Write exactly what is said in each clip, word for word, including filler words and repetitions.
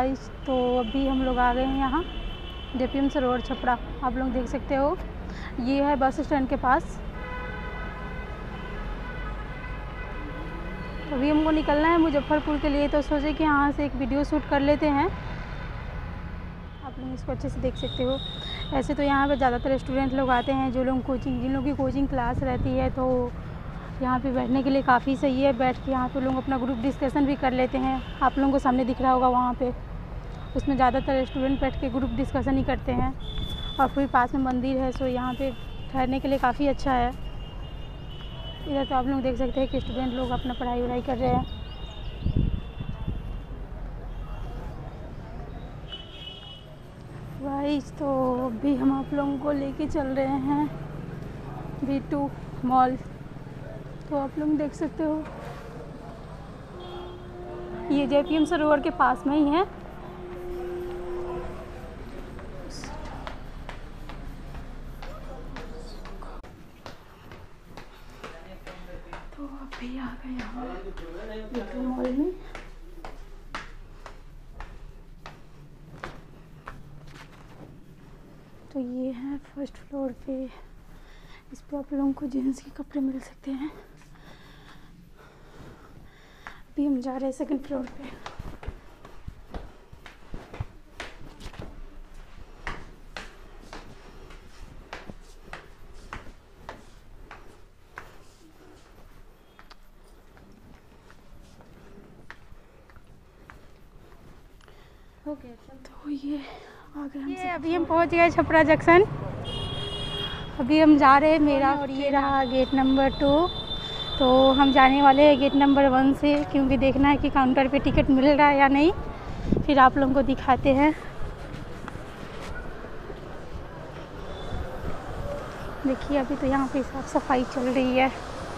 Guys, तो अभी हम लोग आ गए हैं यहाँ जेपीएम से रोड छपरा। आप लोग देख सकते हो, ये है बस स्टैंड के पास। अभी हमको निकलना है मुजफ्फरपुर के लिए, तो सोचे कि यहाँ से एक वीडियो शूट कर लेते हैं। आप लोग इसको अच्छे से देख सकते हो। ऐसे तो यहाँ पर ज़्यादातर स्टूडेंट लोग आते हैं, जो लोग कोचिंग जिन लोगों की कोचिंग क्लास रहती है, तो यहाँ पे बैठने के लिए काफ़ी सही है। बैठ के यहाँ पे लोग अपना ग्रुप डिस्कशन भी कर लेते हैं। आप लोगों को सामने दिख रहा होगा वहाँ पे, उसमें ज़्यादातर स्टूडेंट बैठ के ग्रुप डिस्कशन ही करते हैं। और फिर पास में मंदिर है, सो यहाँ पे ठहरने के लिए काफ़ी अच्छा है। इधर तो आप लोग देख सकते हैं कि स्टूडेंट लोग अपना पढ़ाई वढ़ाई कर रहे हैं। गाइस, तो अभी हम आप लोगों को लेके चल रहे हैं वी टू मॉल। तो आप लोग देख सकते हो, ये जेपीएम सरोवर के पास में ही है। तो अभी आ गए हम वी टू मॉल में। तो ये है फर्स्ट फ्लोर पे, इस पे आप लोगों को जेंट्स के कपड़े मिल सकते हैं। अभी हम जा रहे हैं सेकंड फ्लोर पे। ओके, तो ये आ गए हम। ये अभी हम पहुंच गए छपरा जंक्शन। अभी हम जा रहे हैं मेरा, और ये रहा गेट नंबर टू। तो हम जाने वाले हैं गेट नंबर वन से, क्योंकि देखना है कि काउंटर पे टिकट मिल रहा है या नहीं। फिर आप लोगों को दिखाते हैं। देखिए, अभी तो यहाँ पे साफ सफाई चल रही है।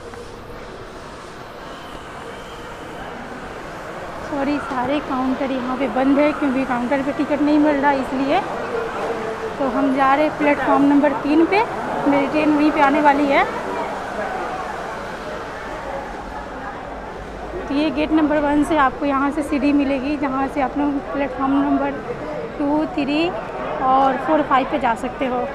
सॉरी, सारे काउंटर यहाँ पे बंद है, क्योंकि काउंटर पे टिकट नहीं मिल रहा, इसलिए। तो हम जा रहे हैं प्लेटफॉर्म नंबर तीन पे। मेरी ट्रेन वहीं पे आने वाली है। तो ये गेट नंबर वन से आपको यहाँ से सीढ़ी मिलेगी, जहाँ से आप लोग प्लेटफॉर्म नंबर टू, थ्री और फोर, फाइव पे जा सकते हो।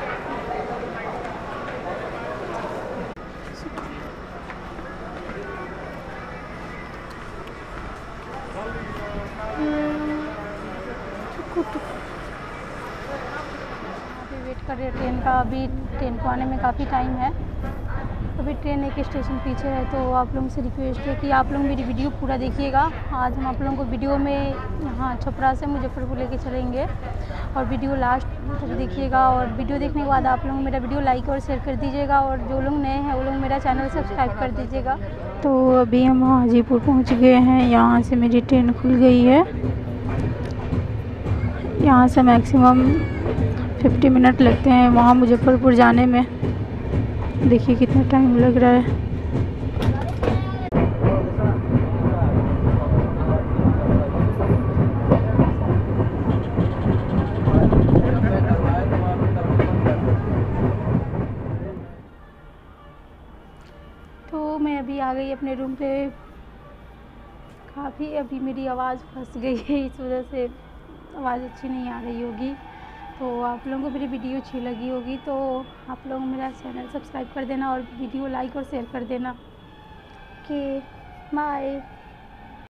अभी वेट कर रहे हैं ट्रेन का। अभी ट्रेन को आने में काफ़ी टाइम है। अभी ट्रेन एक स्टेशन पीछे है। तो आप लोगों से रिक्वेस्ट है कि आप लोग मेरी वीडियो पूरा देखिएगा। आज हम आप लोगों को वीडियो में यहाँ छपरा से मुजफ्फरपुर लेके चलेंगे, और वीडियो लास्ट तक देखिएगा। और वीडियो देखने के बाद आप लोग मेरा वीडियो लाइक और शेयर कर दीजिएगा, और जो लोग नए हैं वो लोग मेरा चैनल सब्सक्राइब कर दीजिएगा। तो अभी हम हाजीपुर पहुँच गए हैं। यहाँ से मेरी ट्रेन खुल गई है। यहाँ से मैक्सिमम फिफ्टी मिनट लगते हैं वहाँ मुजफ्फरपुर जाने में। देखिए कितना टाइम लग रहा है। तो मैं अभी आ गई अपने रूम पे। काफ़ी अभी मेरी आवाज़ फंस गई है, इस वजह से आवाज़ अच्छी नहीं आ रही होगी। तो आप लोगों को मेरी वीडियो अच्छी लगी होगी तो आप लोग मेरा चैनल सब्सक्राइब कर देना, और वीडियो लाइक और शेयर कर देना। Okay, bye.